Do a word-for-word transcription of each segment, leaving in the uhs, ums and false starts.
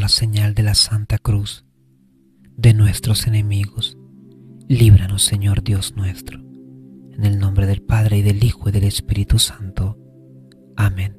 la señal de la Santa Cruz de nuestros enemigos, líbranos, Señor Dios nuestro, en el nombre del Padre, y del Hijo, y del Espíritu Santo. Amén.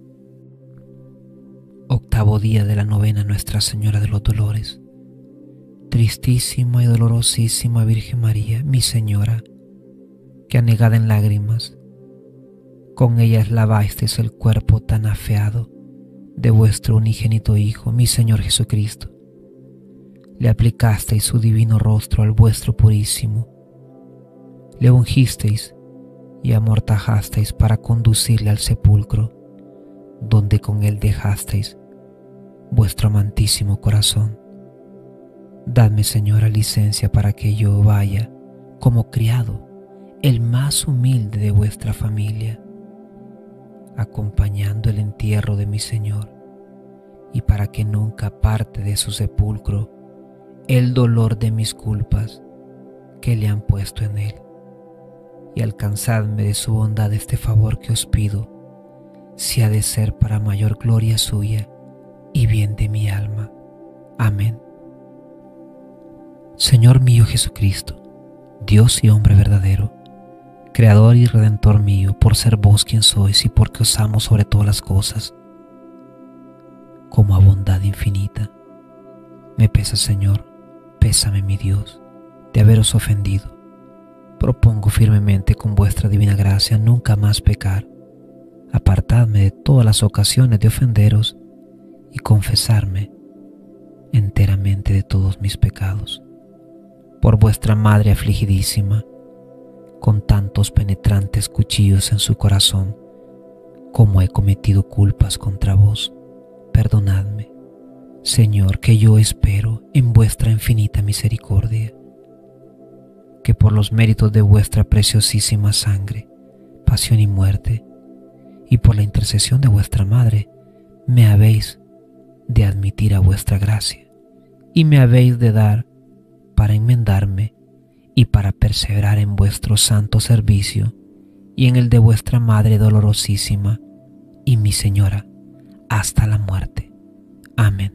Octavo día de la novena Nuestra Señora de los Dolores. Tristísima y dolorosísima Virgen María, mi Señora, que anegada en lágrimas, con ellas lavasteis el cuerpo tan afeado de vuestro unigénito Hijo, mi Señor Jesucristo. Le aplicasteis su divino rostro al vuestro purísimo, le ungisteis y amortajasteis para conducirle al sepulcro, donde con él dejasteis vuestro amantísimo corazón. Dadme, Señora, licencia para que yo vaya como criado, el más humilde de vuestra familia, acompañando el entierro de mi Señor, y para que nunca aparte de su sepulcro el dolor de mis culpas que le han puesto en él. Y alcanzadme de su bondad este favor que os pido, si ha de ser para mayor gloria suya y bien de mi alma. Amén. Señor mío Jesucristo, Dios y hombre verdadero, Creador y Redentor mío, por ser vos quien sois y porque os amo sobre todas las cosas, como a bondad infinita, me pesa, Señor, pésame, mi Dios, de haberos ofendido. Propongo firmemente con vuestra divina gracia nunca más pecar. Apartadme de todas las ocasiones de ofenderos y confesarme enteramente de todos mis pecados. Por vuestra Madre afligidísima, con tantos penetrantes cuchillos en su corazón, como he cometido culpas contra vos, perdonadme, Señor, que yo espero en vuestra infinita misericordia, que por los méritos de vuestra preciosísima sangre, pasión y muerte, y por la intercesión de vuestra Madre, me habéis de admitir a vuestra gracia, y me habéis de dar para enmendarme y para perseverar en vuestro santo servicio y en el de vuestra Madre dolorosísima y mi Señora, hasta la muerte. Amén.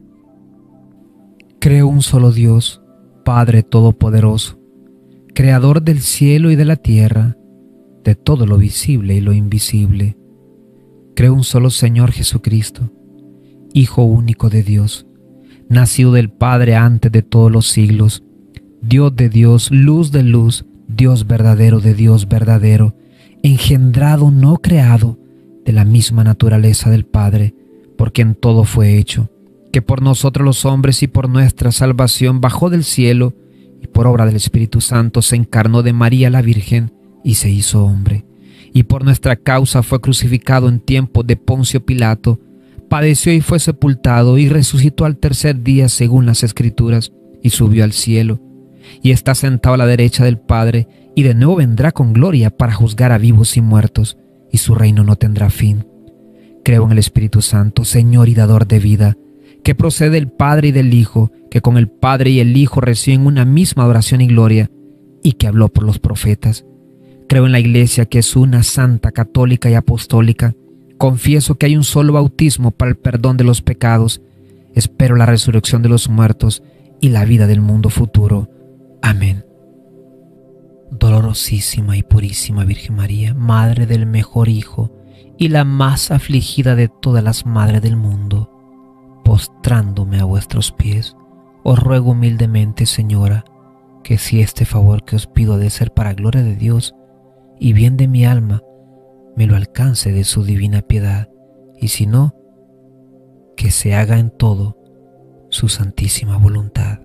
Creo un solo Dios, Padre Todopoderoso, Creador del cielo y de la tierra, de todo lo visible y lo invisible. Creo un solo Señor Jesucristo, Hijo único de Dios, nacido del Padre antes de todos los siglos, Dios de Dios, luz de luz, Dios verdadero de Dios verdadero, engendrado, no creado, de la misma naturaleza del Padre, por quien todo fue hecho, que por nosotros los hombres y por nuestra salvación bajó del cielo, y por obra del Espíritu Santo se encarnó de María la Virgen y se hizo hombre, y por nuestra causa fue crucificado en tiempo de Poncio Pilato, padeció y fue sepultado, y resucitó al tercer día según las Escrituras, y subió al cielo, y está sentado a la derecha del Padre, y de nuevo vendrá con gloria para juzgar a vivos y muertos, y su reino no tendrá fin. Creo en el Espíritu Santo, Señor y dador de vida, que procede del Padre y del Hijo, que con el Padre y el Hijo reciben una misma adoración y gloria, y que habló por los profetas. Creo en la Iglesia, que es una, santa, católica y apostólica. Confieso que hay un solo bautismo para el perdón de los pecados. Espero la resurrección de los muertos y la vida del mundo futuro. Amén. Dolorosísima y purísima Virgen María, Madre del mejor Hijo y la más afligida de todas las madres del mundo, postrándome a vuestros pies, os ruego humildemente, Señora, que si este favor que os pido ha de ser para gloria de Dios y bien de mi alma, me lo alcance de su divina piedad, y si no, que se haga en todo su santísima voluntad.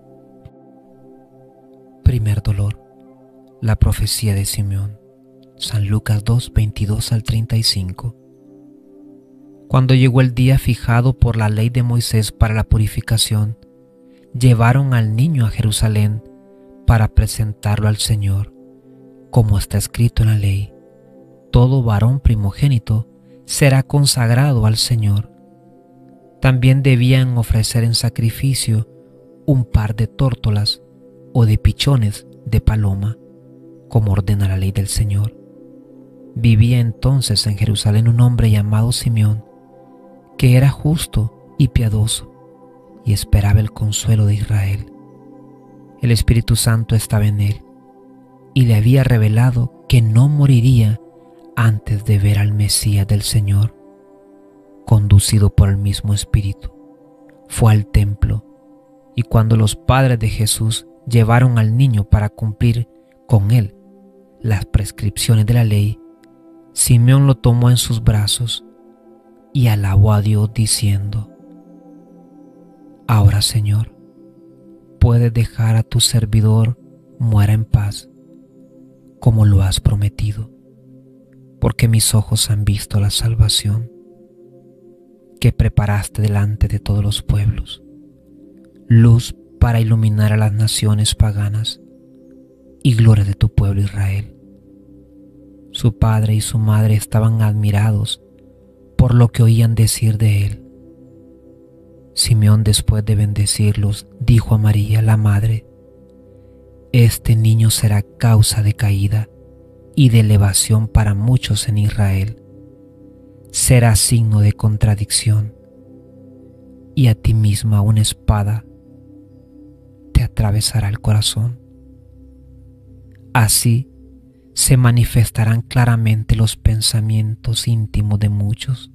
Primer dolor. La profecía de Simeón. San Lucas dos, veintidós al treinta y cinco. Cuando llegó el día fijado por la ley de Moisés para la purificación, llevaron al niño a Jerusalén para presentarlo al Señor, como está escrito en la ley: todo varón primogénito será consagrado al Señor. También debían ofrecer en sacrificio un par de tórtolas o de pichones de paloma, como ordena la ley del Señor. Vivía entonces en Jerusalén un hombre llamado Simeón, que era justo y piadoso, y esperaba el consuelo de Israel. El Espíritu Santo estaba en él y le había revelado que no moriría antes de ver al Mesías del Señor. Conducido por el mismo Espíritu, fue al templo, y cuando los padres de Jesús llevaron al niño para cumplir con él las prescripciones de la ley, Simeón lo tomó en sus brazos y alabó a Dios diciendo: Ahora, Señor, puedes dejar a tu servidor muera en paz, como lo has prometido, porque mis ojos han visto la salvación que preparaste delante de todos los pueblos, luz para iluminar a las naciones paganas y gloria de tu pueblo Israel. Su padre y su madre estaban admirados por lo que oían decir de él. Simeón, después de bendecirlos, dijo a María, la madre: Este niño será causa de caída y de elevación para muchos en Israel. Será signo de contradicción, y a ti misma una espada te atravesará el corazón. Así se manifestarán claramente los pensamientos íntimos de muchos.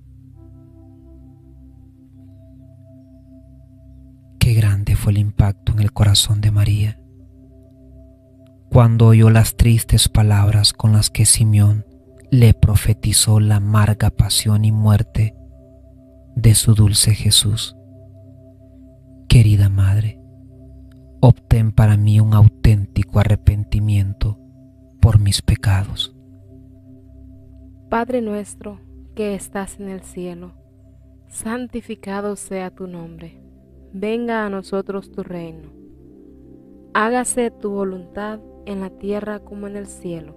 Qué grande fue el impacto en el corazón de María cuando oyó las tristes palabras con las que Simeón le profetizó la amarga pasión y muerte de su dulce Jesús. Querida Madre, obtén para mí un auténtico arrepentimiento por mis pecados. Padre nuestro que estás en el cielo, santificado sea tu nombre. Venga a nosotros tu reino. Hágase tu voluntad en la tierra como en el cielo.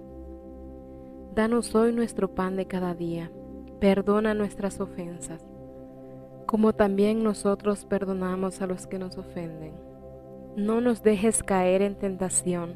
Danos hoy nuestro pan de cada día. Perdona nuestras ofensas, como también nosotros perdonamos a los que nos ofenden. No nos dejes caer en tentación,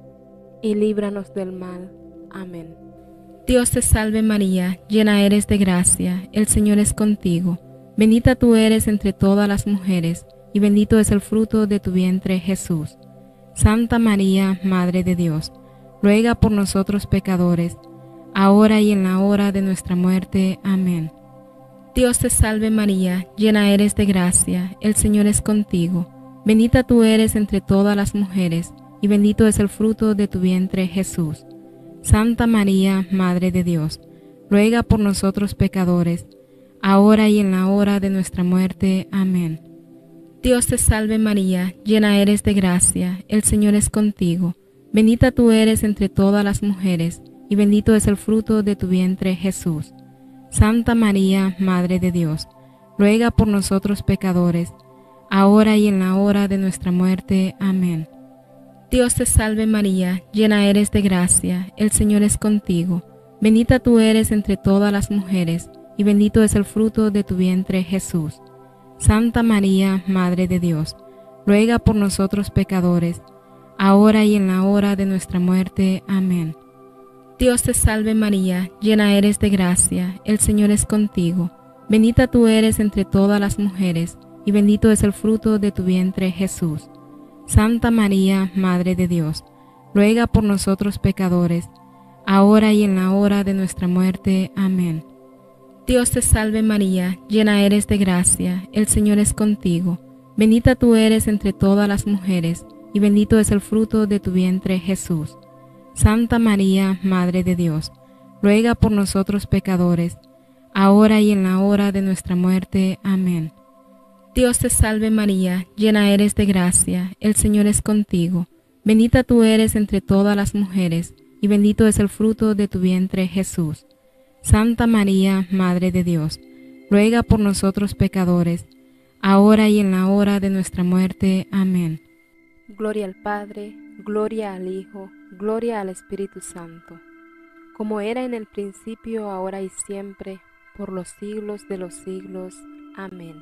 y líbranos del mal. Amén. Dios te salve María, llena eres de gracia, el Señor es contigo. Bendita tú eres entre todas las mujeres, y bendito es el fruto de tu vientre, Jesús. Santa María, Madre de Dios, ruega por nosotros pecadores, ahora y en la hora de nuestra muerte. Amén. Dios te salve María, llena eres de gracia, el Señor es contigo. Bendita tú eres entre todas las mujeres, y bendito es el fruto de tu vientre, Jesús. Santa María, Madre de Dios, ruega por nosotros pecadores, ahora y en la hora de nuestra muerte. Amén. Dios te salve María, llena eres de gracia, el Señor es contigo. Bendita tú eres entre todas las mujeres, y bendito es el fruto de tu vientre, Jesús. Santa María, Madre de Dios, ruega por nosotros pecadores, ahora y en la hora de nuestra muerte. Amén. Dios te salve María, llena eres de gracia, el Señor es contigo. Bendita tú eres entre todas las mujeres, y bendito es el fruto de tu vientre, Jesús. Santa María, Madre de Dios, ruega por nosotros pecadores, ahora y en la hora de nuestra muerte. Amén. Dios te salve María, llena eres de gracia, el Señor es contigo. Bendita tú eres entre todas las mujeres, y bendito es el fruto de tu vientre, Jesús. Santa María, Madre de Dios, ruega por nosotros pecadores, ahora y en la hora de nuestra muerte. Amén. Dios te salve María, llena eres de gracia, el Señor es contigo. Bendita tú eres entre todas las mujeres, y bendito es el fruto de tu vientre, Jesús. Santa María, Madre de Dios, ruega por nosotros pecadores, ahora y en la hora de nuestra muerte. Amén. Dios te salve María, llena eres de gracia, el Señor es contigo. Bendita tú eres entre todas las mujeres, y bendito es el fruto de tu vientre, Jesús. Santa María, Madre de Dios, ruega por nosotros pecadores, ahora y en la hora de nuestra muerte. Amén. Gloria al Padre, gloria al Hijo, gloria al Espíritu Santo, como era en el principio, ahora y siempre, por los siglos de los siglos. Amén.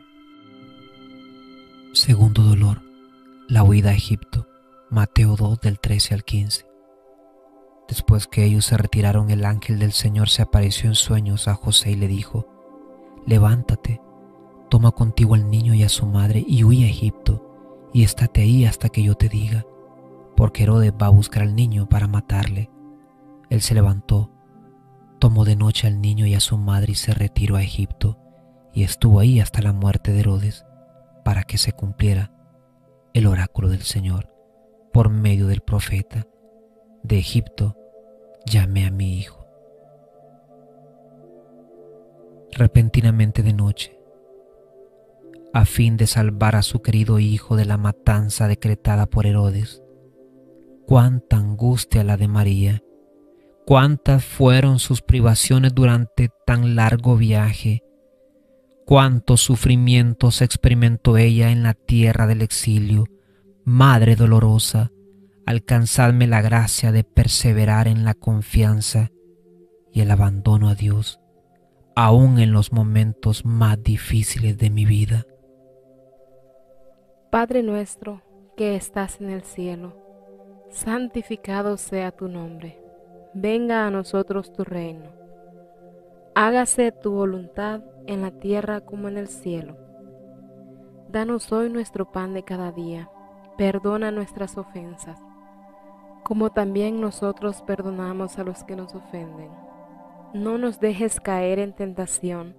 Segundo dolor, la huida a Egipto. Mateo dos del trece al quince. Después que ellos se retiraron, el ángel del Señor se apareció en sueños a José y le dijo: Levántate, toma contigo al niño y a su madre y huye a Egipto, y estate ahí hasta que yo te diga, porque Herodes va a buscar al niño para matarle. Él se levantó, tomó de noche al niño y a su madre y se retiró a Egipto, y estuvo ahí hasta la muerte de Herodes, para que se cumpliera el oráculo del Señor por medio del profeta: de Egipto llamé a mi hijo. Repentinamente de noche, a fin de salvar a su querido hijo de la matanza decretada por Herodes. Cuánta angustia la de María, cuántas fueron sus privaciones durante tan largo viaje, cuántos sufrimientos experimentó ella en la tierra del exilio. Madre dolorosa, alcanzadme la gracia de perseverar en la confianza y el abandono a Dios, aun en los momentos más difíciles de mi vida. Padre nuestro que estás en el cielo, santificado sea tu nombre. Venga a nosotros tu reino. Hágase tu voluntad en la tierra como en el cielo. Danos hoy nuestro pan de cada día. Perdona nuestras ofensas, como también nosotros perdonamos a los que nos ofenden. No nos dejes caer en tentación,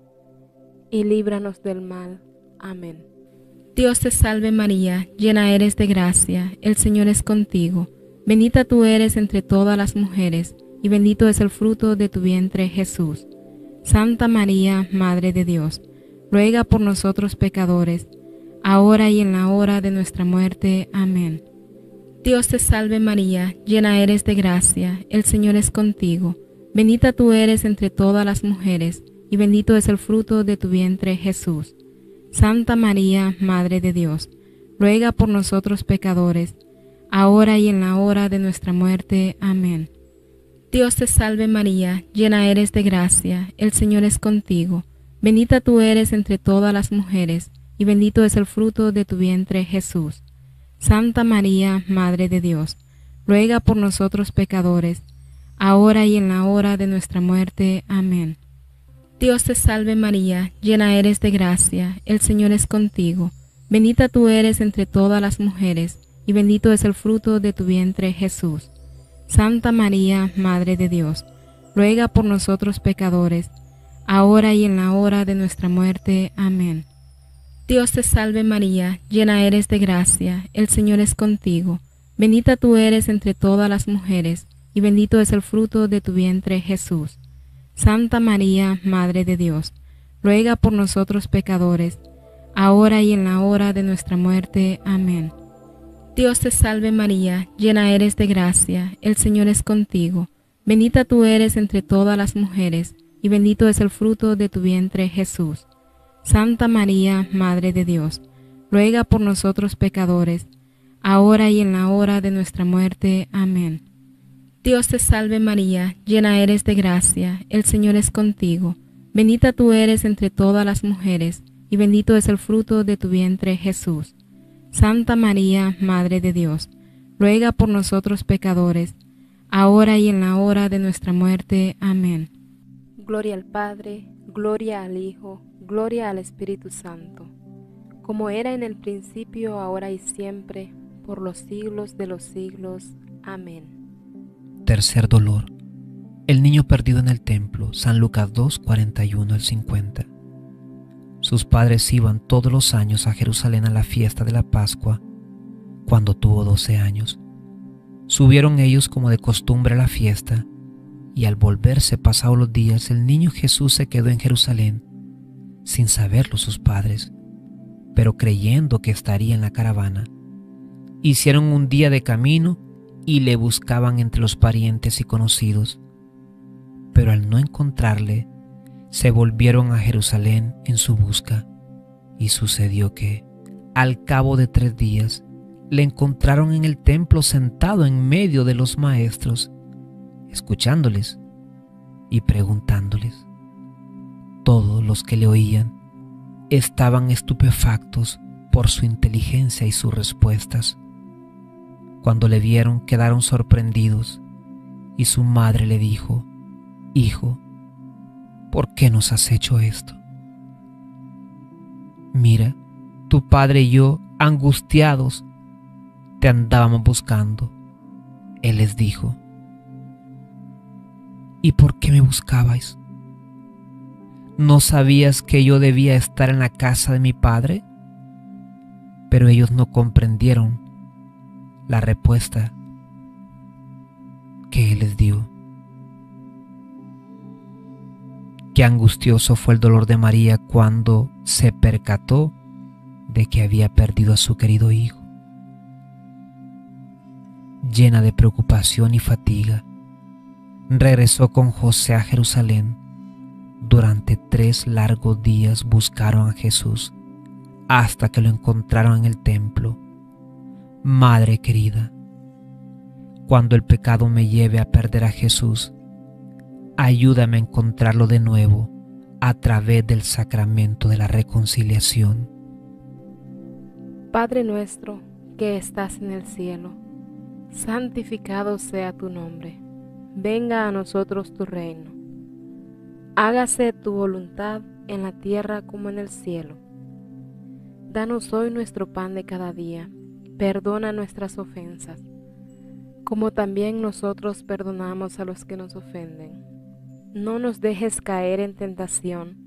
y líbranos del mal. Amén. Dios te salve María, llena eres de gracia, el Señor es contigo. Bendita tú eres entre todas las mujeres, y bendito es el fruto de tu vientre, Jesús. Santa María, Madre de Dios, ruega por nosotros pecadores, ahora y en la hora de nuestra muerte. Amén. Dios te salve María, llena eres de gracia, el Señor es contigo. Bendita tú eres entre todas las mujeres, y bendito es el fruto de tu vientre, Jesús. Santa María, Madre de Dios, ruega por nosotros pecadores, ahora y en la hora de nuestra muerte. Amén. Dios te salve María, llena eres de gracia, el Señor es contigo. Bendita tú eres entre todas las mujeres, y bendito es el fruto de tu vientre, Jesús. Santa María, Madre de Dios, ruega por nosotros pecadores, ahora y en la hora de nuestra muerte. Amén. Dios te salve María, llena eres de gracia, el Señor es contigo. Bendita tú eres entre todas las mujeres, y bendito es el fruto de tu vientre, Jesús. Santa María, Madre de Dios, ruega por nosotros pecadores, ahora y en la hora de nuestra muerte. Amén. Dios te salve María, llena eres de gracia, el Señor es contigo. Bendita tú eres entre todas las mujeres, y bendito es el fruto de tu vientre, Jesús. Santa María, Madre de Dios, ruega por nosotros pecadores, ahora y en la hora de nuestra muerte. Amén. Dios te salve María, llena eres de gracia, el Señor es contigo. Bendita tú eres entre todas las mujeres, y bendito es el fruto de tu vientre, Jesús. Santa María, Madre de Dios, ruega por nosotros pecadores, ahora y en la hora de nuestra muerte. Amén. Dios te salve María, llena eres de gracia, el Señor es contigo. Bendita tú eres entre todas las mujeres, y bendito es el fruto de tu vientre, Jesús. Santa María, Madre de Dios, ruega por nosotros pecadores, ahora y en la hora de nuestra muerte. Amén. Gloria al Padre, gloria al Hijo, gloria al Espíritu Santo, como era en el principio, ahora y siempre, por los siglos de los siglos. Amén. Tercer dolor. El niño perdido en el templo. San Lucas dos, cuarenta y uno al cincuenta. Sus padres iban todos los años a Jerusalén a la fiesta de la Pascua. Cuando tuvo doce años, subieron ellos como de costumbre a la fiesta, y al volverse pasados los días, el niño Jesús se quedó en Jerusalén, sin saberlo sus padres, pero creyendo que estaría en la caravana. Hicieron un día de camino y le buscaban entre los parientes y conocidos, pero al no encontrarle, se volvieron a Jerusalén en su busca, y sucedió que, al cabo de tres días, le encontraron en el templo sentado en medio de los maestros, escuchándoles y preguntándoles. Todos los que le oían estaban estupefactos por su inteligencia y sus respuestas. Cuando le vieron, quedaron sorprendidos, y su madre le dijo: Hijo, ¿por qué nos has hecho esto? Mira, tu padre y yo, angustiados, te andábamos buscando. Él les dijo: ¿y por qué me buscabais? ¿No sabías que yo debía estar en la casa de mi padre? Pero ellos no comprendieron la respuesta que él les dio. Qué angustioso fue el dolor de María cuando se percató de que había perdido a su querido hijo. Llena de preocupación y fatiga, regresó con José a Jerusalén. Durante tres largos días buscaron a Jesús hasta que lo encontraron en el templo. Madre querida, cuando el pecado me lleve a perder a Jesús, ayúdame a encontrarlo de nuevo a través del sacramento de la reconciliación. Padre nuestro que estás en el cielo, santificado sea tu nombre. Venga a nosotros tu reino. Hágase tu voluntad en la tierra como en el cielo. Danos hoy nuestro pan de cada día. Perdona nuestras ofensas, como también nosotros perdonamos a los que nos ofenden. No nos dejes caer en tentación,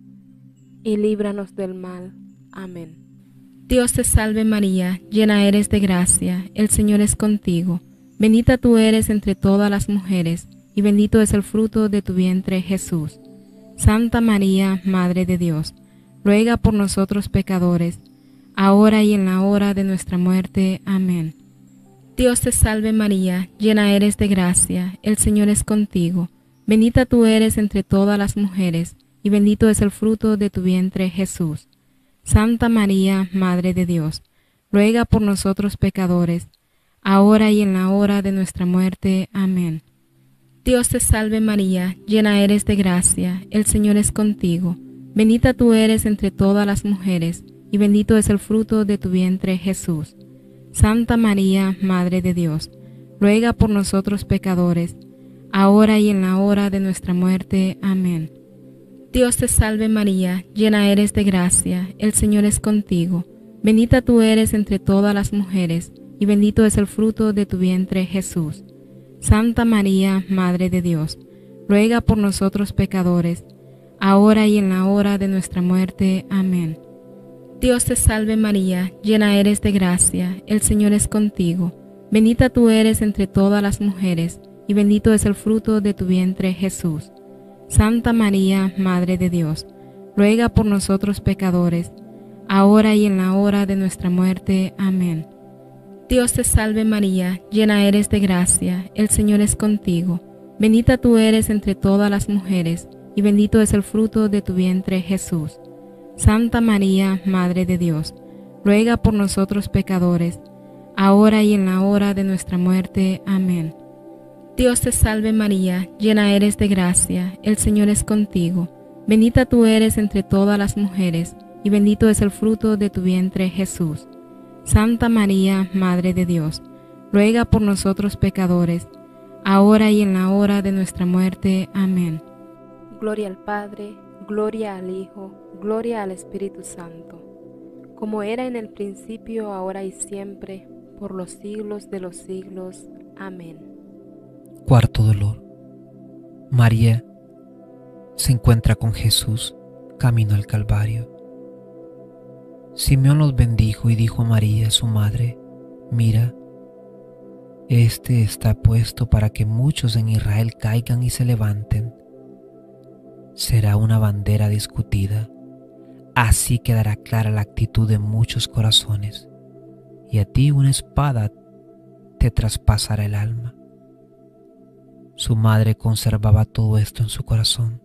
y líbranos del mal. Amén. Dios te salve María, llena eres de gracia, el Señor es contigo. Bendita tú eres entre todas las mujeres, y bendito es el fruto de tu vientre, Jesús. Santa María, Madre de Dios, ruega por nosotros pecadores, ahora y en la hora de nuestra muerte. Amén. Dios te salve María, llena eres de gracia, el Señor es contigo. Bendita tú eres entre todas las mujeres, y bendito es el fruto de tu vientre, Jesús. Santa María, Madre de Dios, ruega por nosotros pecadores, ahora y en la hora de nuestra muerte. Amén. Dios te salve María, llena eres de gracia, el Señor es contigo. Bendita tú eres entre todas las mujeres, y bendito es el fruto de tu vientre, Jesús. Santa María, Madre de Dios, ruega por nosotros pecadores, ahora y en la hora de nuestra muerte. Amén. Dios te salve María, llena eres de gracia, el Señor es contigo. Bendita tú eres entre todas las mujeres, y bendito es el fruto de tu vientre, Jesús. Santa María, Madre de Dios, ruega por nosotros pecadores, ahora y en la hora de nuestra muerte. Amén. Dios te salve María, llena eres de gracia, el Señor es contigo. Bendita tú eres entre todas las mujeres, y bendito es el fruto de tu vientre, Jesús. Santa María, Madre de Dios, ruega por nosotros pecadores, ahora y en la hora de nuestra muerte. Amén. Dios te salve María, llena eres de gracia, el Señor es contigo. Bendita tú eres entre todas las mujeres, y bendito es el fruto de tu vientre, Jesús. Santa María, Madre de Dios, ruega por nosotros pecadores, ahora y en la hora de nuestra muerte. Amén. Dios te salve María, llena eres de gracia, el Señor es contigo. Bendita tú eres entre todas las mujeres, y bendito es el fruto de tu vientre, Jesús. Santa María, Madre de Dios, ruega por nosotros pecadores, ahora y en la hora de nuestra muerte. Amén. Gloria al Padre, gloria al Hijo, gloria al Espíritu Santo, como era en el principio, ahora y siempre, por los siglos de los siglos. Amén. Cuarto dolor. María se encuentra con Jesús camino al Calvario. Simeón los bendijo y dijo a María, su madre: mira, este está puesto para que muchos en Israel caigan y se levanten. Será una bandera discutida, así quedará clara la actitud de muchos corazones, y a ti una espada te traspasará el alma. Su madre conservaba todo esto en su corazón.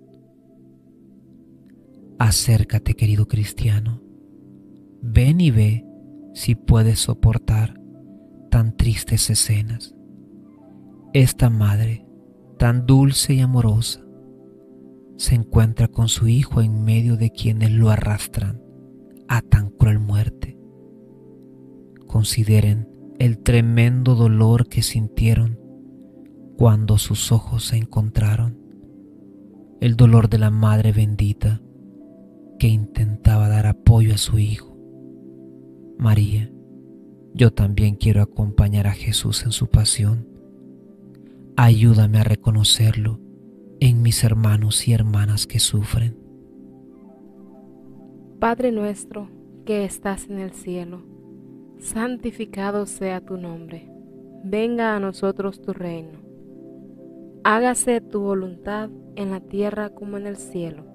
Acércate, querido cristiano. Ven y ve si puedes soportar tan tristes escenas. Esta madre, tan dulce y amorosa, se encuentra con su hijo en medio de quienes lo arrastran a tan cruel muerte. Consideren el tremendo dolor que sintieron cuando sus ojos se encontraron, el dolor de la madre bendita que intentaba dar apoyo a su hijo María, yo también quiero acompañar a Jesús en su pasión. Ayúdame a reconocerlo en mis hermanos y hermanas que sufren. Padre nuestro que estás en el cielo, santificado sea tu nombre. Venga a nosotros tu reino. Hágase tu voluntad en la tierra como en el cielo.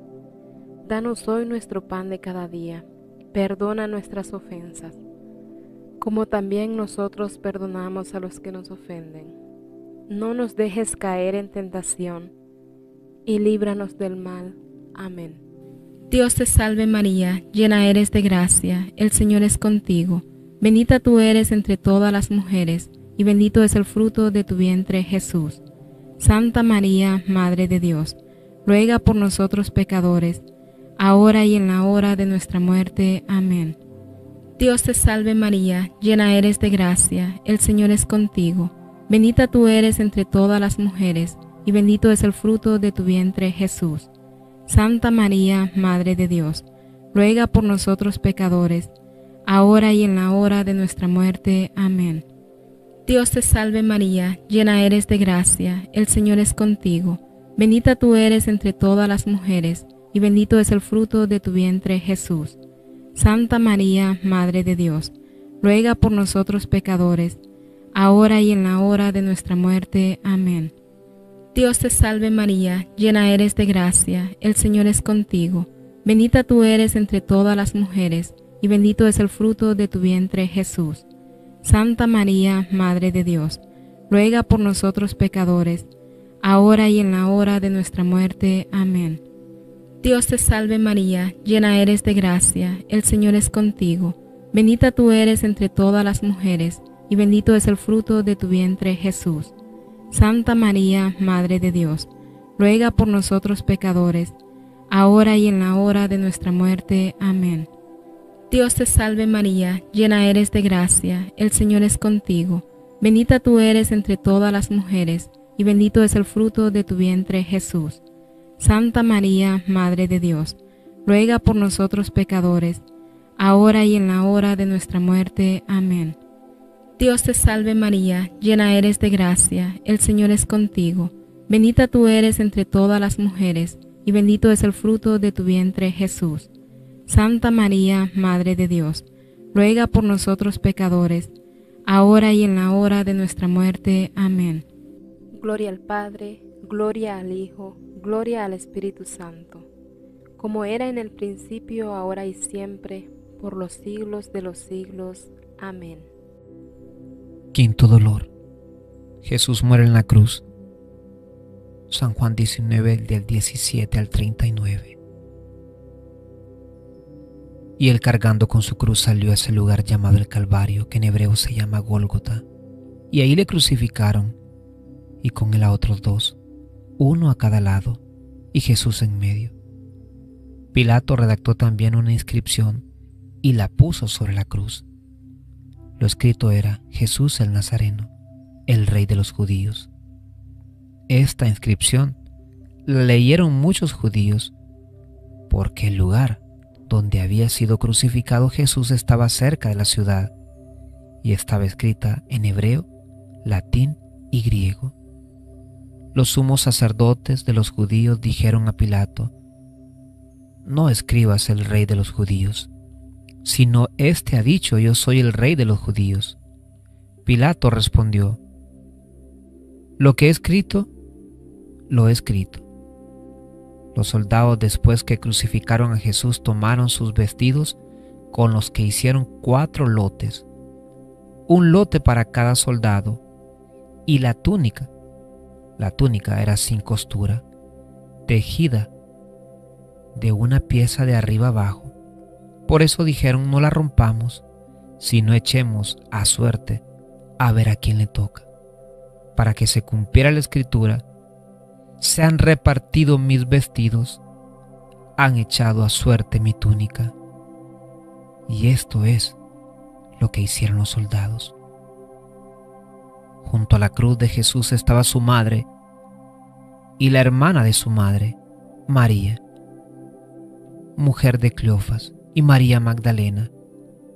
Danos hoy nuestro pan de cada día. Perdona nuestras ofensas, como también nosotros perdonamos a los que nos ofenden. No nos dejes caer en tentación, y líbranos del mal. Amén. Dios te salve María, llena eres de gracia, el Señor es contigo. Bendita tú eres entre todas las mujeres, y bendito es el fruto de tu vientre, Jesús. Santa María, Madre de Dios, ruega por nosotros pecadores, ahora y en la hora de nuestra muerte. Amén. Dios te salve María, llena eres de gracia, el Señor es contigo. Bendita tú eres entre todas las mujeres, y bendito es el fruto de tu vientre, Jesús. Santa María, Madre de Dios, ruega por nosotros pecadores, ahora y en la hora de nuestra muerte. Amén. Dios te salve María, llena eres de gracia, el Señor es contigo. Bendita tú eres entre todas las mujeres, y bendito es el fruto de tu vientre, Jesús. Santa María, Madre de Dios, ruega por nosotros pecadores, ahora y en la hora de nuestra muerte. Amén. Dios te salve María, llena eres de gracia, el Señor es contigo. Bendita tú eres entre todas las mujeres, y bendito es el fruto de tu vientre, Jesús. Santa María, Madre de Dios, ruega por nosotros pecadores, ahora y en la hora de nuestra muerte. Amén. Dios te salve María, llena eres de gracia, el Señor es contigo. Bendita tú eres entre todas las mujeres, y bendito es el fruto de tu vientre, Jesús. Santa María, Madre de Dios, ruega por nosotros pecadores, ahora y en la hora de nuestra muerte. Amén. Dios te salve María, llena eres de gracia, el Señor es contigo. Bendita tú eres entre todas las mujeres, y bendito es el fruto de tu vientre, Jesús. Santa María, Madre de Dios, ruega por nosotros pecadores, ahora y en la hora de nuestra muerte. Amén. Dios te salve María, llena eres de gracia, el Señor es contigo. Bendita tú eres entre todas las mujeres, y bendito es el fruto de tu vientre, Jesús. Santa María, Madre de Dios, ruega por nosotros pecadores, ahora y en la hora de nuestra muerte. Amén. Gloria al Padre, gloria al Hijo, gloria al Espíritu Santo, como era en el principio, ahora y siempre, por los siglos de los siglos. Amén. Quinto dolor. Jesús muere en la cruz. San Juan diecinueve, del diecisiete al treinta y nueve. Y él cargando con su cruz salió a ese lugar llamado el Calvario, que en hebreo se llama Gólgota, y ahí le crucificaron, y con él a otros dos, uno a cada lado, y Jesús en medio. Pilato redactó también una inscripción y la puso sobre la cruz. Lo escrito era: Jesús el Nazareno, el Rey de los judíos. Esta inscripción la leyeron muchos judíos, porque el lugar donde había sido crucificado Jesús estaba cerca de la ciudad, y estaba escrita en hebreo, latín y griego. Los sumos sacerdotes de los judíos dijeron a Pilato: No escribas el Rey de los judíos, sino éste ha dicho: Yo soy el Rey de los judíos. Pilato respondió: Lo que he escrito, lo he escrito. Los soldados, después que crucificaron a Jesús, tomaron sus vestidos, con los que hicieron cuatro lotes, un lote para cada soldado, y la túnica. La túnica era sin costura, tejida de una pieza de arriba abajo. Por eso dijeron: No la rompamos, sino echemos a suerte a ver a quién le toca. Para que se cumpliera la escritura: Se han repartido mis vestidos, han echado a suerte mi túnica. Y esto es lo que hicieron los soldados. Junto a la cruz de Jesús estaba su madre y la hermana de su madre, María, mujer de Cleofas, y María Magdalena.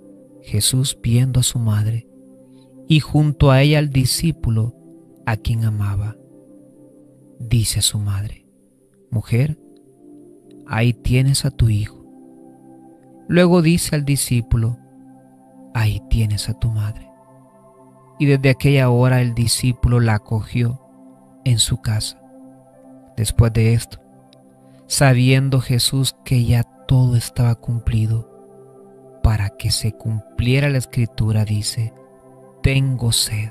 Jesús, viendo a su madre y junto a ella al discípulo a quien amaba, dice a su madre: Mujer, ahí tienes a tu hijo. Luego dice al discípulo: Ahí tienes a tu madre. Y desde aquella hora el discípulo la acogió en su casa. Después de esto, sabiendo Jesús que ya todo estaba cumplido, para que se cumpliera la escritura, dice: Tengo sed.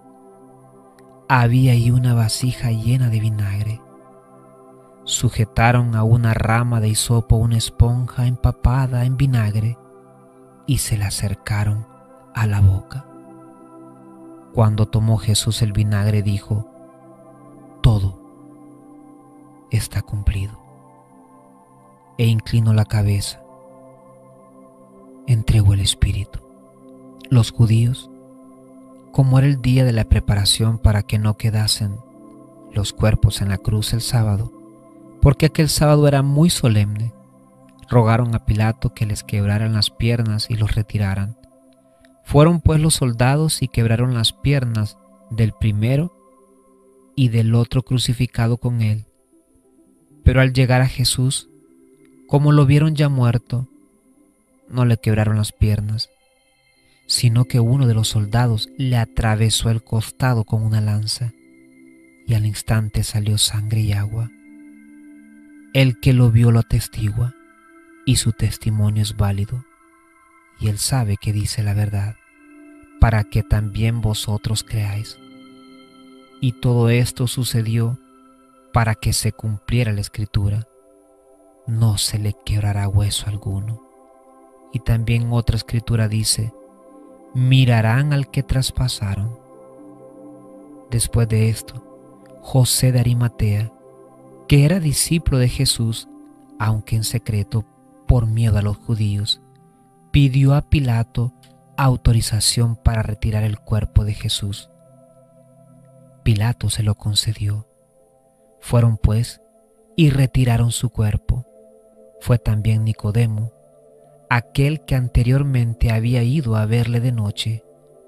Había ahí una vasija llena de vinagre. Sujetaron a una rama de hisopo una esponja empapada en vinagre y se la acercaron a la boca. Cuando tomó Jesús el vinagre, dijo: Todo está cumplido. E inclinó la cabeza. Entregó el espíritu. Los judíos, como era el día de la preparación para que no quedasen los cuerpos en la cruz el sábado, porque aquel sábado era muy solemne, rogaron a Pilato que les quebraran las piernas y los retiraran. Fueron pues los soldados y quebraron las piernas del primero y del otro crucificado con él. Pero al llegar a Jesús, como lo vieron ya muerto, no le quebraron las piernas, sino que uno de los soldados le atravesó el costado con una lanza, y al instante salió sangre y agua. El que lo vio lo atestigua, y su testimonio es válido, y él sabe que dice la verdad, para que también vosotros creáis. Y todo esto sucedió para que se cumpliera la escritura: no se le quebrará hueso alguno. Y también otra escritura dice: mirarán al que traspasaron. Después de esto, José de Arimatea, que era discípulo de Jesús, aunque en secreto por miedo a los judíos, pidió a Pilato autorización para retirar el cuerpo de Jesús. Pilato se lo concedió. Fueron pues y retiraron su cuerpo. Fue también Nicodemo, aquel que anteriormente había ido a verle de noche,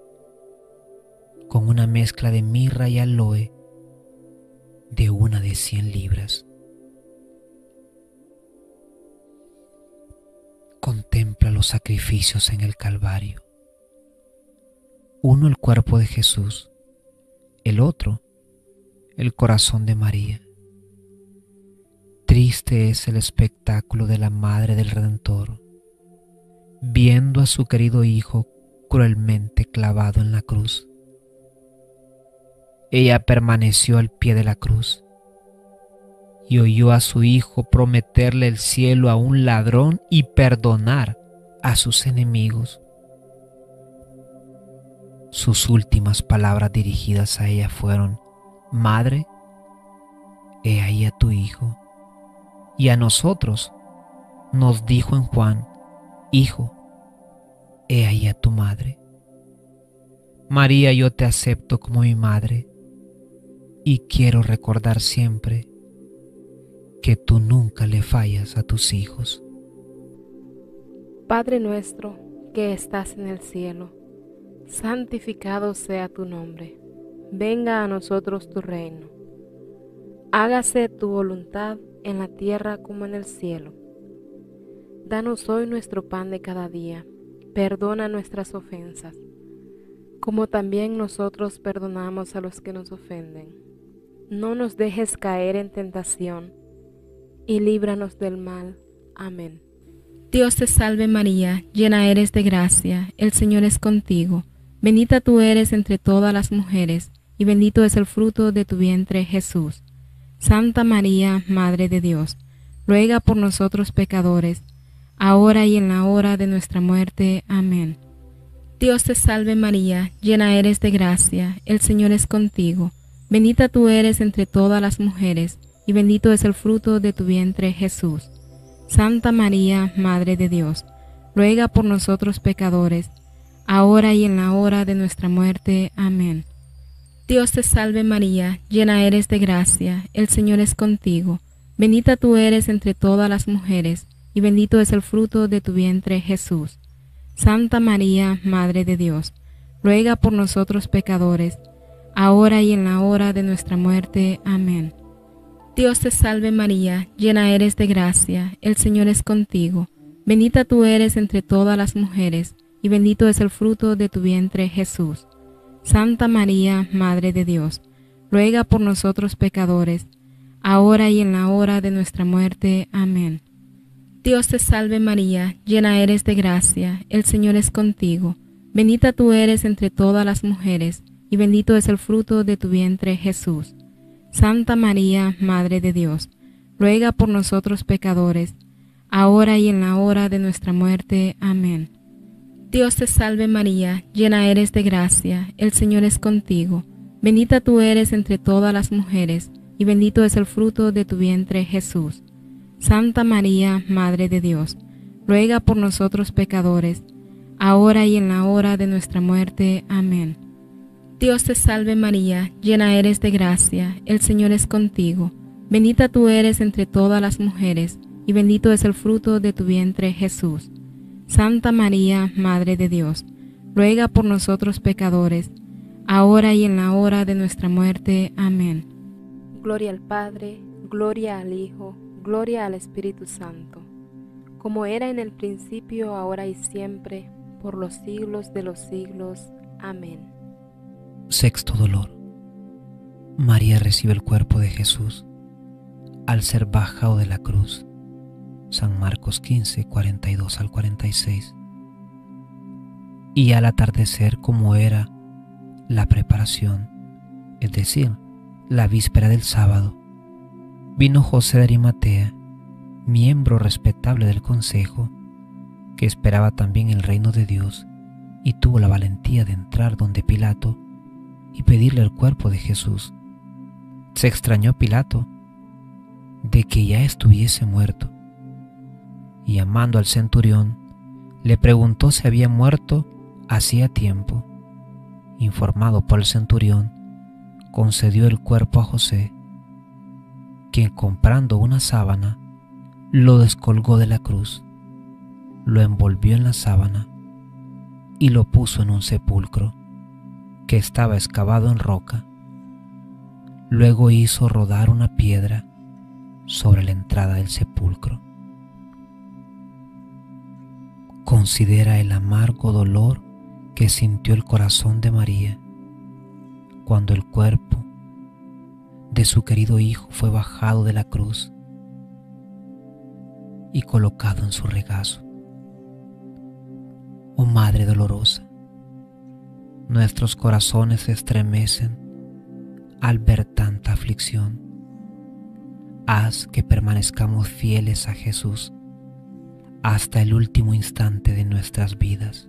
con una mezcla de mirra y aloe de una de cien libras. Contempla los sacrificios en el Calvario. Uno el cuerpo de Jesús, el otro el corazón de María. Triste es el espectáculo de la Madre del Redentor, viendo a su querido Hijo cruelmente clavado en la cruz. Ella permaneció al pie de la cruz y oyó a su Hijo prometerle el cielo a un ladrón y perdonar a sus enemigos. Sus últimas palabras dirigidas a ella fueron: Madre, he ahí a tu Hijo. Y a nosotros nos dijo en Juan: Hijo, he ahí a tu madre. María, yo te acepto como mi madre y quiero recordar siempre que tú nunca le fallas a tus hijos. Padre nuestro que estás en el cielo, santificado sea tu nombre. Venga a nosotros tu reino. Hágase tu voluntad en la tierra como en el cielo. Danos hoy nuestro pan de cada día. Perdona nuestras ofensas, como también nosotros perdonamos a los que nos ofenden. No nos dejes caer en tentación, y líbranos del mal. Amén. Dios te salve María, llena eres de gracia, el Señor es contigo. Bendita tú eres entre todas las mujeres, y bendito es el fruto de tu vientre, Jesús. Santa María, Madre de Dios, ruega por nosotros pecadores, ahora y en la hora de nuestra muerte. Amén. Dios te salve María, llena eres de gracia, el Señor es contigo. Bendita tú eres entre todas las mujeres, y bendito es el fruto de tu vientre, Jesús. Santa María, Madre de Dios, ruega por nosotros pecadores, ahora y en la hora de nuestra muerte. Amén. Dios te salve María, llena eres de gracia, el Señor es contigo. Bendita tú eres entre todas las mujeres, y bendito es el fruto de tu vientre, Jesús. Santa María, Madre de Dios, ruega por nosotros pecadores, ahora y en la hora de nuestra muerte. Amén. Dios te salve María, llena eres de gracia, el Señor es contigo. Bendita tú eres entre todas las mujeres, y bendito es el fruto de tu vientre, Jesús. Santa María, Madre de Dios, ruega por nosotros pecadores, ahora y en la hora de nuestra muerte. Amén. Dios te salve María, llena eres de gracia, el Señor es contigo. Bendita tú eres entre todas las mujeres, y bendito es el fruto de tu vientre, Jesús. Santa María, Madre de Dios, ruega por nosotros pecadores, ahora y en la hora de nuestra muerte. Amén. Dios te salve María, llena eres de gracia, el Señor es contigo. Bendita tú eres entre todas las mujeres, y bendito es el fruto de tu vientre, Jesús. Santa María, Madre de Dios, ruega por nosotros pecadores, ahora y en la hora de nuestra muerte. Amén. Dios te salve María, llena eres de gracia, el Señor es contigo. Bendita tú eres entre todas las mujeres, y bendito es el fruto de tu vientre, Jesús. Santa María, Madre de Dios, ruega por nosotros pecadores, ahora y en la hora de nuestra muerte. Amén. Gloria al Padre, gloria al Hijo, gloria al Espíritu Santo, como era en el principio, ahora y siempre, por los siglos de los siglos. Amén. Sexto dolor. María recibe el cuerpo de Jesús al ser bajado de la cruz. San Marcos quince, cuarenta y dos al cuarenta y seis. Y al atardecer, como era la preparación, es decir, la víspera del sábado, vino José de Arimatea, miembro respetable del consejo, que esperaba también el reino de Dios, y tuvo la valentía de entrar donde Pilato y pedirle el cuerpo de Jesús. Se extrañó Pilato de que ya estuviese muerto, y llamando al centurión, le preguntó si había muerto hacía tiempo. Informado por el centurión, concedió el cuerpo a José, quien, comprando una sábana, lo descolgó de la cruz, lo envolvió en la sábana y lo puso en un sepulcro que estaba excavado en roca. Luego hizo rodar una piedra sobre la entrada del sepulcro. Considera el amargo dolor que sintió el corazón de María cuando el cuerpo de su querido hijo fue bajado de la cruz y colocado en su regazo. Oh Madre dolorosa, nuestros corazones se estremecen al ver tanta aflicción. Haz que permanezcamos fieles a Jesús hasta el último instante de nuestras vidas.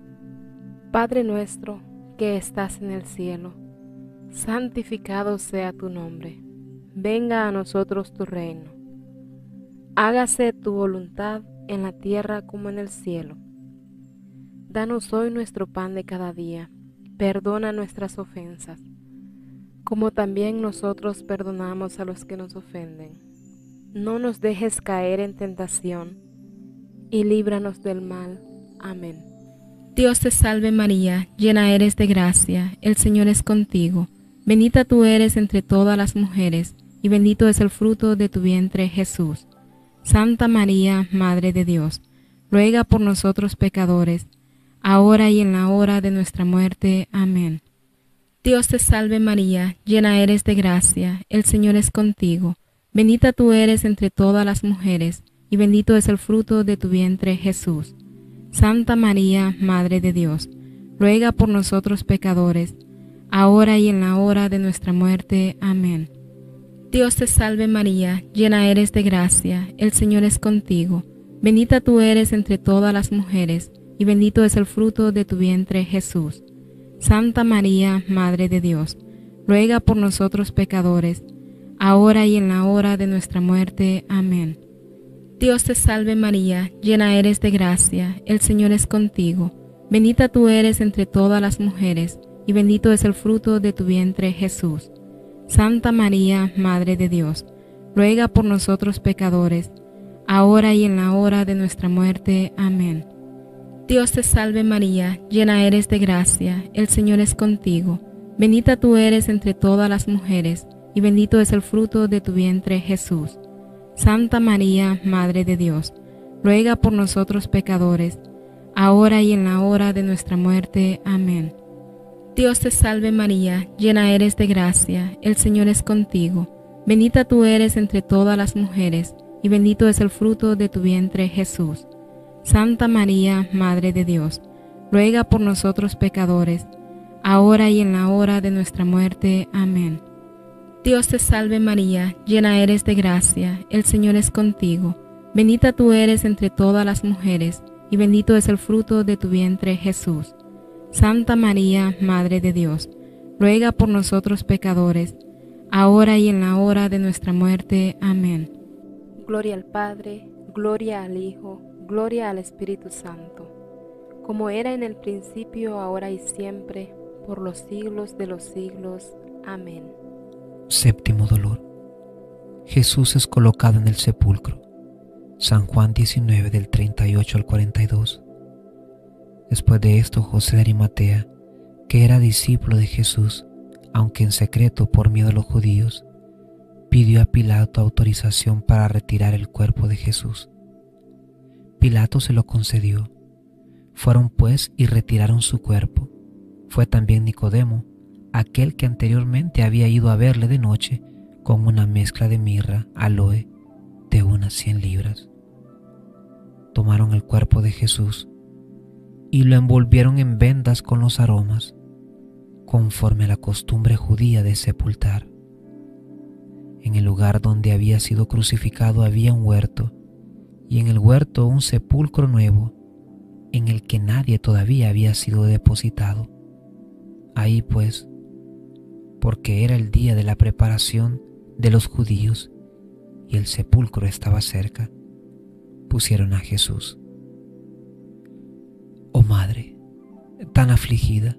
Padre nuestro que estás en el cielo, santificado sea tu nombre. Venga a nosotros tu reino. Hágase tu voluntad en la tierra como en el cielo. Danos hoy nuestro pan de cada día. Perdona nuestras ofensas, como también nosotros perdonamos a los que nos ofenden. No nos dejes caer en tentación, y líbranos del mal. Amén. Dios te salve María, llena eres de gracia, el Señor es contigo. Bendita tú eres entre todas las mujeres, y bendito es el fruto de tu vientre, Jesús. Santa María, Madre de Dios, ruega por nosotros pecadores, ahora y en la hora de nuestra muerte. Amén. Dios te salve María, llena eres de gracia, el Señor es contigo. Bendita tú eres entre todas las mujeres, y bendito es el fruto de tu vientre, Jesús. Santa María, Madre de Dios, ruega por nosotros pecadores, ahora y en la hora de nuestra muerte. Amén. Dios te salve María, llena eres de gracia, el Señor es contigo. Bendita tú eres entre todas las mujeres, y bendito es el fruto de tu vientre, Jesús. Santa María, Madre de Dios, ruega por nosotros pecadores, ahora y en la hora de nuestra muerte. Amén. Dios te salve María, llena eres de gracia, el Señor es contigo. Bendita tú eres entre todas las mujeres, y bendito es el fruto de tu vientre, Jesús. Santa María, Madre de Dios, ruega por nosotros pecadores, ahora y en la hora de nuestra muerte. Amén. Dios te salve María, llena eres de gracia, el Señor es contigo. Bendita tú eres entre todas las mujeres, y bendito es el fruto de tu vientre Jesús. Santa María, Madre de Dios, ruega por nosotros pecadores, ahora y en la hora de nuestra muerte. Amén. Dios te salve María, llena eres de gracia, el Señor es contigo. Bendita tú eres entre todas las mujeres, y bendito es el fruto de tu vientre Jesús. Santa María, Madre de Dios, ruega por nosotros pecadores, ahora y en la hora de nuestra muerte. Amén. Dios te salve María, llena eres de gracia, el Señor es contigo. Bendita tú eres entre todas las mujeres, y bendito es el fruto de tu vientre Jesús. Santa María, Madre de Dios, ruega por nosotros pecadores, ahora y en la hora de nuestra muerte. Amén. Gloria al Padre, gloria al Hijo, gloria al Espíritu Santo, como era en el principio, ahora y siempre, por los siglos de los siglos. Amén. Séptimo dolor. Jesús es colocado en el sepulcro. San Juan diecinueve del treinta y ocho al cuarenta y dos. Después de esto, José de Arimatea, que era discípulo de Jesús, aunque en secreto por miedo a los judíos, pidió a Pilato autorización para retirar el cuerpo de Jesús. Pilato se lo concedió. Fueron pues y retiraron su cuerpo. Fue también Nicodemo, aquel que anteriormente había ido a verle de noche, con una mezcla de mirra, aloe, de unas cien libras. Tomaron el cuerpo de Jesús y lo envolvieron en vendas con los aromas, conforme a la costumbre judía de sepultar. En el lugar donde había sido crucificado había un huerto, y en el huerto un sepulcro nuevo, en el que nadie todavía había sido depositado. Ahí pues, porque era el día de la preparación de los judíos y el sepulcro estaba cerca, pusieron a Jesús. Oh Madre, tan afligida,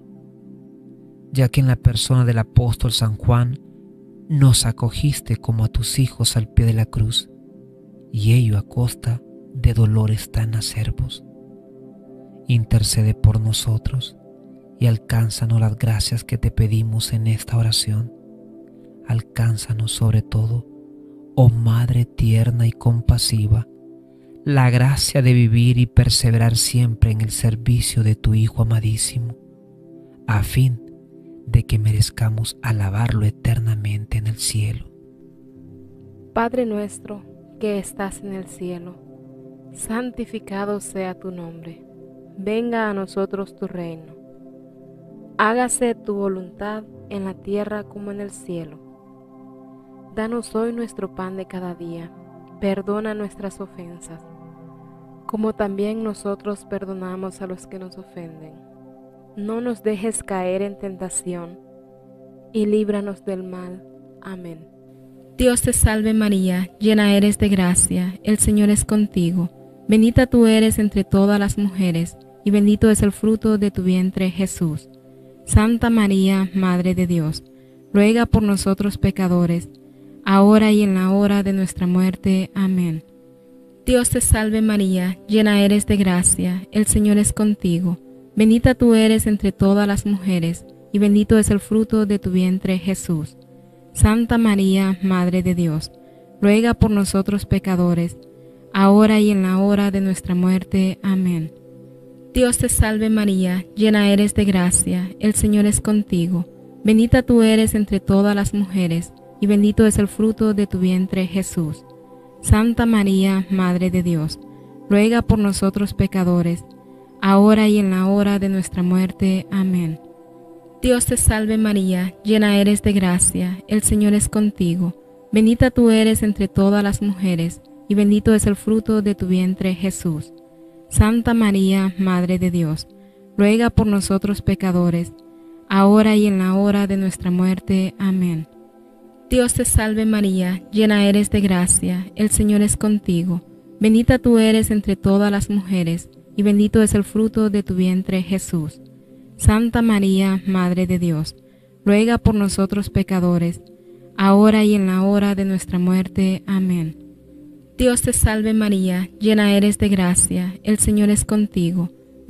ya que en la persona del apóstol San Juan nos acogiste como a tus hijos al pie de la cruz, y ello a costa de dolores tan acerbos. Intercede por nosotros y alcánzanos las gracias que te pedimos en esta oración. Alcánzanos sobre todo, oh Madre tierna y compasiva, la gracia de vivir y perseverar siempre en el servicio de tu Hijo amadísimo, a fin de que merezcamos alabarlo eternamente en el cielo. Padre nuestro que estás en el cielo, santificado sea tu nombre. Venga a nosotros tu reino. Hágase tu voluntad en la tierra como en el cielo. Danos hoy nuestro pan de cada día. Perdona nuestras ofensas, como también nosotros perdonamos a los que nos ofenden. No nos dejes caer en tentación, y líbranos del mal. Amén. Dios te salve María, llena eres de gracia, el Señor es contigo. Bendita tú eres entre todas las mujeres, y bendito es el fruto de tu vientre Jesús. Santa María, Madre de Dios, ruega por nosotros pecadores, ahora y en la hora de nuestra muerte. Amén. Dios te salve María, llena eres de gracia, el Señor es contigo. Bendita tú eres entre todas las mujeres, y bendito es el fruto de tu vientre Jesús. Santa María, Madre de Dios, ruega por nosotros pecadores, ahora y en la hora de nuestra muerte. Amén. Dios te salve María, llena eres de gracia, el Señor es contigo. Bendita tú eres entre todas las mujeres, y bendito es el fruto de tu vientre Jesús. Santa María, Madre de Dios, ruega por nosotros pecadores, ahora y en la hora de nuestra muerte. Amén. Dios te salve María, llena eres de gracia, el Señor es contigo. Bendita tú eres entre todas las mujeres, y bendito es el fruto de tu vientre Jesús. Santa María, Madre de Dios, ruega por nosotros pecadores, ahora y en la hora de nuestra muerte. Amén. Dios te salve María, llena eres de gracia, el Señor es contigo. Bendita tú eres entre todas las mujeres, y bendito es el fruto de tu vientre Jesús. Santa María, Madre de Dios, ruega por nosotros pecadores, ahora y en la hora de nuestra muerte. Amén. Dios te salve María, llena eres de gracia, el Señor es contigo.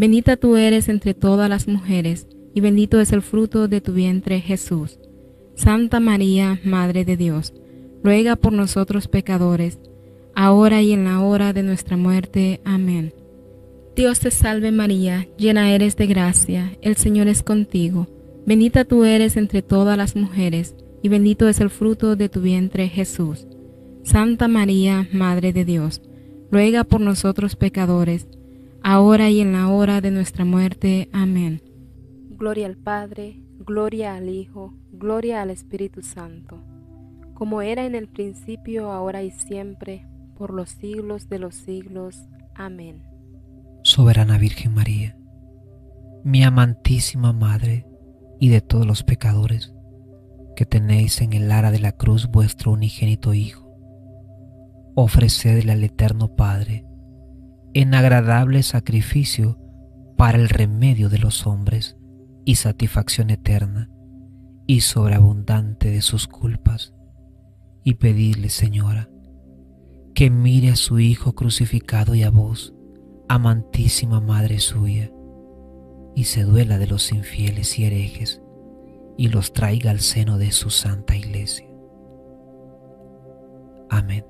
Bendita tú eres entre todas las mujeres, y bendito es el fruto de tu vientre, Jesús. Santa María, Madre de Dios, ruega por nosotros pecadores, ahora y en la hora de nuestra muerte. Amén. Dios te salve María, llena eres de gracia, el Señor es contigo. Bendita tú eres entre todas las mujeres, y bendito es el fruto de tu vientre, Jesús. Santa María, Madre de Dios, ruega por nosotros pecadores, ahora y en la hora de nuestra muerte. Amén. Gloria al Padre, gloria al Hijo, gloria al Espíritu Santo, como era en el principio, ahora y siempre, por los siglos de los siglos. Amén. Soberana Virgen María, mi amantísima Madre y de todos los pecadores, que tenéis en el ara de la cruz vuestro unigénito Hijo, ofrecedle al Eterno Padre en agradable sacrificio para el remedio de los hombres y satisfacción eterna y sobreabundante de sus culpas, y pedidle, Señora, que mire a su Hijo crucificado y a vos, amantísima Madre suya, y se duela de los infieles y herejes, y los traiga al seno de su santa Iglesia. Amén.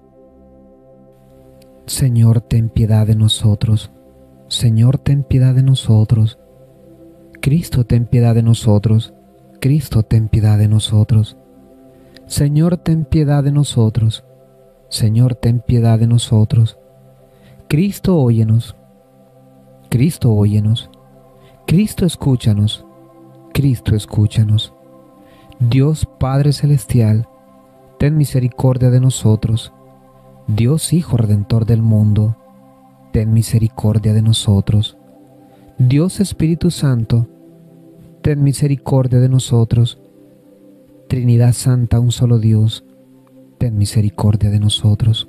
Señor, ten piedad de nosotros. Señor, ten piedad de nosotros. Cristo, ten piedad de nosotros. Cristo, ten piedad de nosotros. Señor, ten piedad de nosotros. Señor, ten piedad de nosotros. Cristo, óyenos. Cristo, óyenos. Cristo, escúchanos. Cristo, escúchanos. Dios Padre Celestial, ten misericordia de nosotros. Dios Hijo Redentor del mundo, ten misericordia de nosotros. Dios Espíritu Santo, ten misericordia de nosotros. Trinidad Santa, un solo Dios, ten misericordia de nosotros.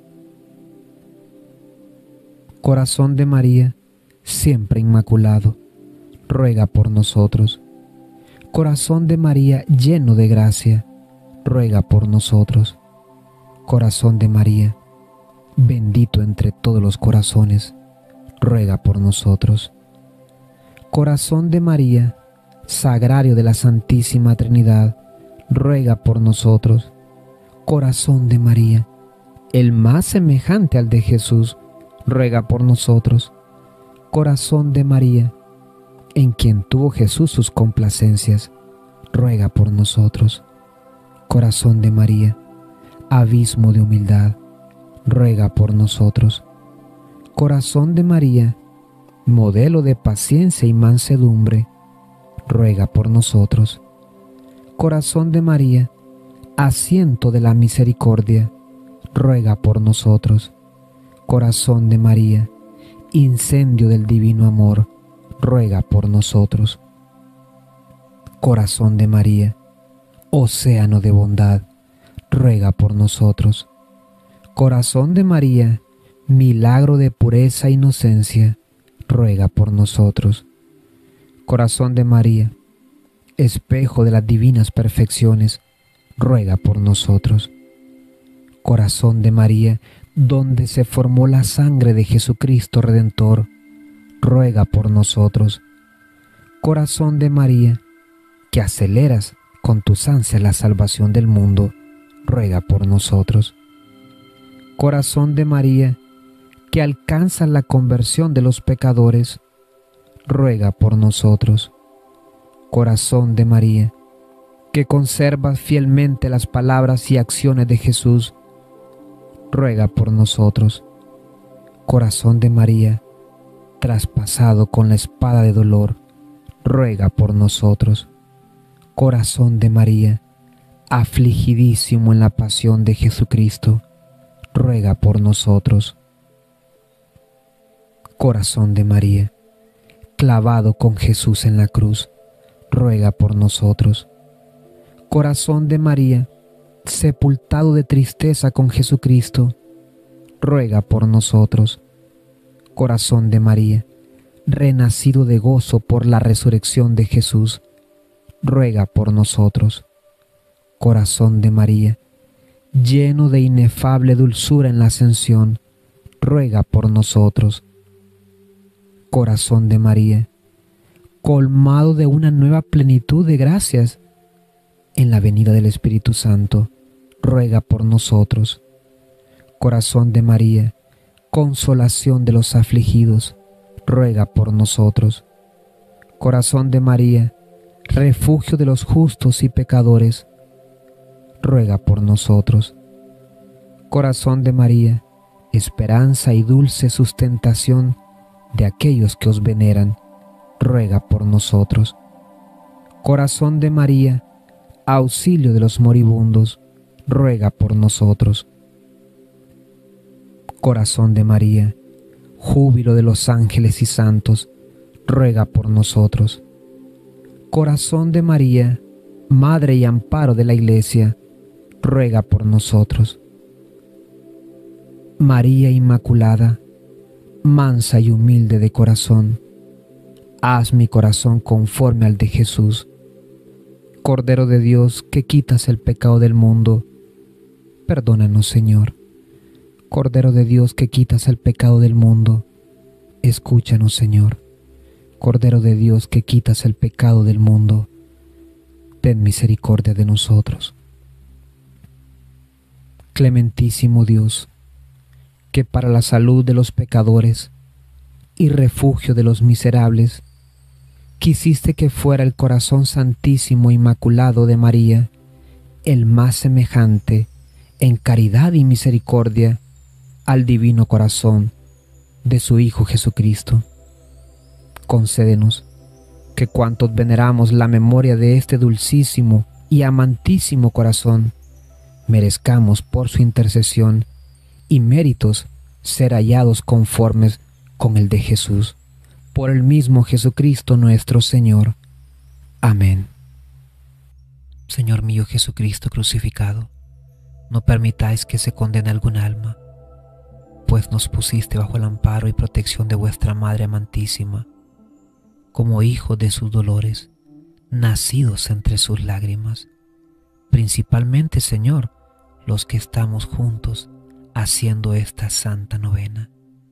Corazón de María, siempre inmaculado, ruega por nosotros. Corazón de María lleno de gracia, ruega por nosotros. Corazón de María, bendito entre todos los corazones, ruega por nosotros. Corazón de María, sagrario de la Santísima Trinidad, ruega por nosotros. Corazón de María, el más semejante al de Jesús, ruega por nosotros. Corazón de María, en quien tuvo Jesús sus complacencias, ruega por nosotros. Corazón de María, abismo de humildad, ruega por nosotros. Corazón de María, modelo de paciencia y mansedumbre, ruega por nosotros. Corazón de María, asiento de la misericordia, ruega por nosotros. Corazón de María, incendio del divino amor, ruega por nosotros. Corazón de María, océano de bondad, ruega por nosotros. Corazón de María, milagro de pureza e inocencia, ruega por nosotros. Corazón de María, espejo de las divinas perfecciones, ruega por nosotros. Corazón de María, donde se formó la sangre de Jesucristo Redentor, ruega por nosotros. Corazón de María, que aceleras con tus ansias la salvación del mundo, ruega por nosotros. Corazón de María, que alcanza la conversión de los pecadores, ruega por nosotros. Corazón de María, que conservas fielmente las palabras y acciones de Jesús, ruega por nosotros. Corazón de María, traspasado con la espada de dolor, ruega por nosotros. Corazón de María, afligidísimo en la pasión de Jesucristo, ruega por nosotros. Corazón de María, clavado con Jesús en la cruz, ruega por nosotros. Corazón de María, sepultado de tristeza con Jesucristo, ruega por nosotros. Corazón de María, renacido de gozo por la resurrección de Jesús, ruega por nosotros. Corazón de María, lleno de inefable dulzura en la ascensión, ruega por nosotros. Corazón de María, colmado de una nueva plenitud de gracias. En la venida del Espíritu Santo, ruega por nosotros. Corazón de María, consolación de los afligidos, ruega por nosotros. Corazón de María, refugio de los justos y pecadores, ruega por nosotros. Corazón de María, esperanza y dulce sustentación de aquellos que os veneran, ruega por nosotros. Corazón de María, auxilio de los moribundos, ruega por nosotros. Corazón de María, júbilo de los ángeles y santos, ruega por nosotros. Corazón de María, Madre y amparo de la Iglesia, ruega por nosotros. María Inmaculada, mansa y humilde de corazón, haz mi corazón conforme al de Jesús. Cordero de Dios, que quitas el pecado del mundo, perdónanos, Señor. Cordero de Dios, que quitas el pecado del mundo, escúchanos, Señor. Cordero de Dios, que quitas el pecado del mundo, ten misericordia de nosotros. Clementísimo Dios, que para la salud de los pecadores y refugio de los miserables, quisiste que fuera el corazón santísimo e inmaculado de María el más semejante en caridad y misericordia al divino corazón de su Hijo Jesucristo. Concédenos que cuantos veneramos la memoria de este dulcísimo y amantísimo corazón, merezcamos por su intercesión y méritos ser hallados conformes con el de Jesús, por el mismo Jesucristo nuestro Señor. Amén. Señor mío Jesucristo crucificado, no permitáis que se condene algún alma, pues nos pusiste bajo el amparo y protección de vuestra Madre amantísima, como hijos de sus dolores, nacidos entre sus lágrimas. Principalmente, Señor, los que estamos juntos haciendo esta santa novena.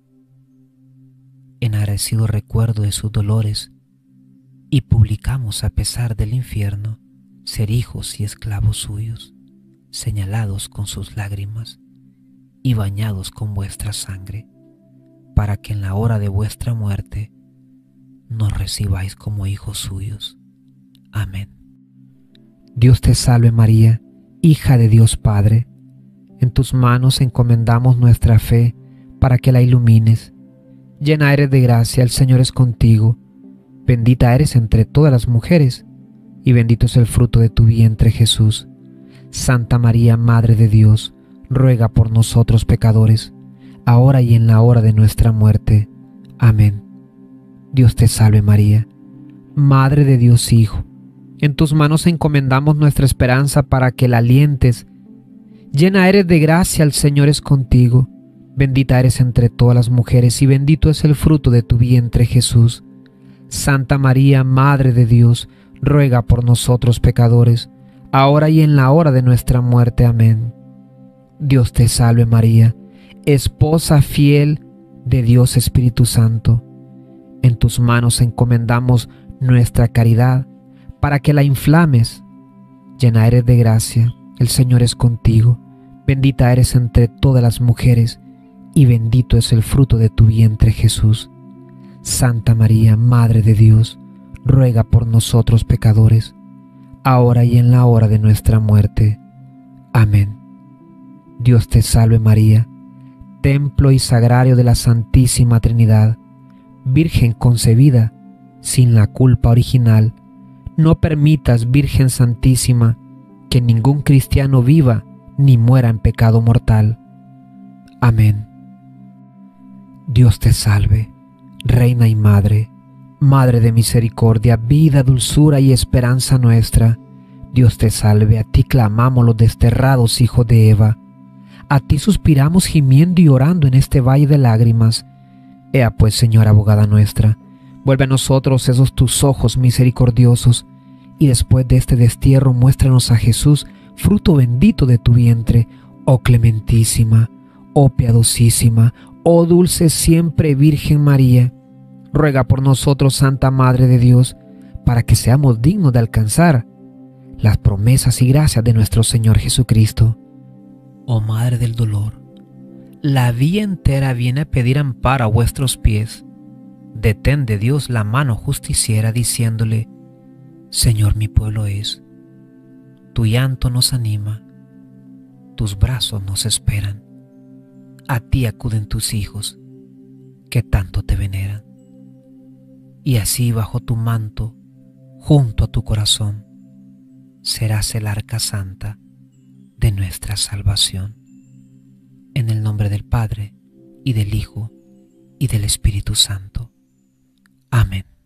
En agradecido recuerdo de sus dolores, y publicamos a pesar del infierno ser hijos y esclavos suyos, señalados con sus lágrimas y bañados con vuestra sangre, para que en la hora de vuestra muerte nos recibáis como hijos suyos. Amén. Dios te salve María, hija de Dios Padre. En tus manos encomendamos nuestra fe para que la ilumines. Llena eres de gracia, el Señor es contigo. Bendita eres entre todas las mujeres, y bendito es el fruto de tu vientre, Jesús. Santa María, Madre de Dios, ruega por nosotros pecadores, ahora y en la hora de nuestra muerte. Amén. Dios te salve María, Madre de Dios Hijo. En tus manos encomendamos nuestra esperanza para que la alientes. Llena eres de gracia, el Señor es contigo. Bendita eres entre todas las mujeres, y bendito es el fruto de tu vientre, Jesús. Santa María, Madre de Dios, ruega por nosotros pecadores, ahora y en la hora de nuestra muerte. Amén. Dios te salve María, esposa fiel de Dios Espíritu Santo. En tus manos encomendamos nuestra caridad, para que la inflames. Llena eres de gracia, el Señor es contigo. Bendita eres entre todas las mujeres, y bendito es el fruto de tu vientre, Jesús. Santa María, Madre de Dios, ruega por nosotros pecadores, ahora y en la hora de nuestra muerte. Amén. Dios te salve María, templo y sagrario de la Santísima Trinidad, Virgen concebida sin la culpa original. No permitas, Virgen Santísima, que ningún cristiano viva ni muera en pecado mortal. Amén. Dios te salve, Reina y Madre, Madre de misericordia, vida, dulzura y esperanza nuestra. Dios te salve, a ti clamamos los desterrados hijos de Eva. A ti suspiramos gimiendo y orando en este valle de lágrimas. Ea pues, Señora abogada nuestra, vuelve a nosotros esos tus ojos misericordiosos, y después de este destierro muéstranos a Jesús, fruto bendito de tu vientre, oh clementísima, oh piadosísima, oh dulce siempre Virgen María. Ruega por nosotros, Santa Madre de Dios, para que seamos dignos de alcanzar las promesas y gracias de nuestro Señor Jesucristo. Oh Madre del dolor, la vía entera viene a pedir amparo a vuestros pies. Detén de Dios la mano justiciera, diciéndole: Señor, mi pueblo es. Tu llanto nos anima, tus brazos nos esperan. A ti acuden tus hijos, que tanto te veneran. Y así bajo tu manto, junto a tu corazón, serás el arca santa de nuestra salvación. En el nombre del Padre, y del Hijo, y del Espíritu Santo. Amén.